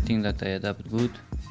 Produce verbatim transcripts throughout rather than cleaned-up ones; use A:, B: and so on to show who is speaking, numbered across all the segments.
A: think that I adapt good.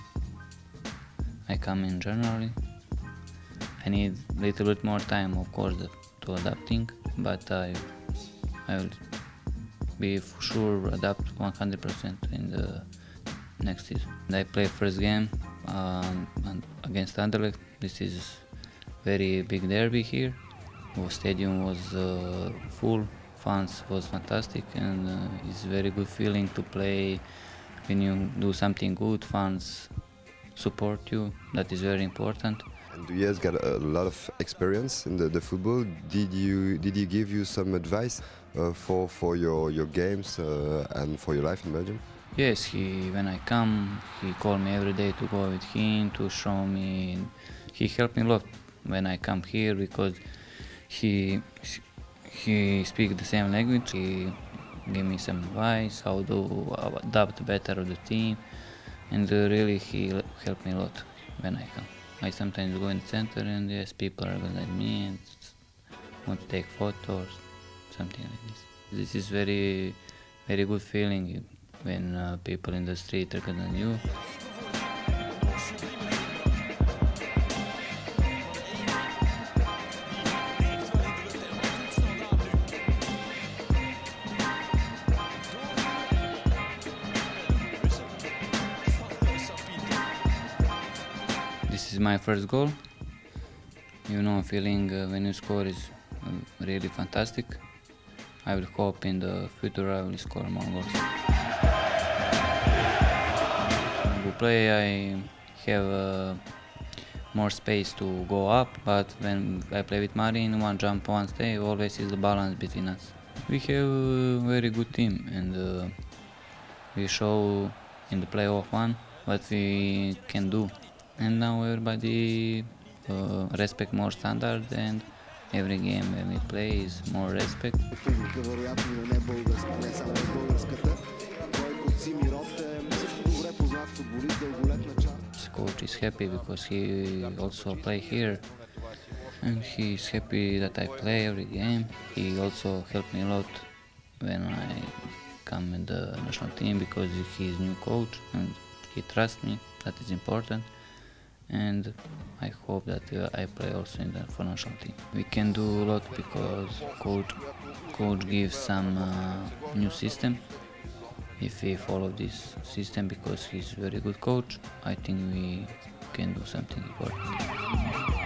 A: I come in January. I need a little bit more time, of course, to adapting, but I, I will be for sure adapt one hundred percent in the next season. I play first game um, against Anderlecht. This is very big derby here. The stadium was uh, full, fans was fantastic, and uh, it's very good feeling to play when you do something good. Fans support you. That is very important.
B: And you guys got a lot of experience in the, the football. Did you did he give you some advice uh, for for your your games uh, and for your life in Belgium?
A: Yes, he when I come, he called me every day to go with him to show me. He helped me a lot when I come here because he he speaks the same language. He gave me some advice how to adapt better of the team, and uh, really he helped me a lot when I come. I sometimes go in the center and yes, people are looking at me and want to take photos, something like this. This is very, very good feeling when uh, people in the street recognize you. This is my first goal. You know, feeling uh, when you score is uh, really fantastic. I will hope in the future I will score more goals. When we play, I have uh, more space to go up, but when I play with Marin, one jump, one stay, always is the balance between us. We have a very good team, and uh, we show in the playoff one what we can do. And now everybody uh, respect more standard, and every game when we play is more respect. The coach is happy because he also play here, and he is happy that I play every game. He also helped me a lot when I come in the national team because he is new coach and he trusts me. That is important. And I hope that uh, I play also in the for national team. We can do a lot because coach coach gives some uh, new system. If we follow this system, because he's very good coach, I think we can do something important.